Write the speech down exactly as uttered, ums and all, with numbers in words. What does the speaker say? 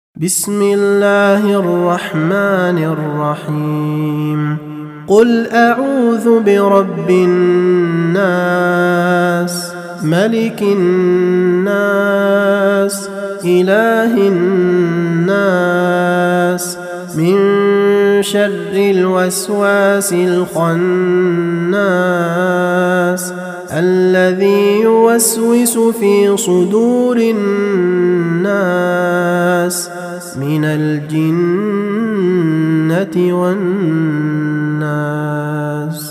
بسم الله الرحمن الرحيم قل أعوذ برب الناس ملك الناس إله الناس من شر الوسواس الخناس الذي يوسوس في صدور الناس من الجنة والناس.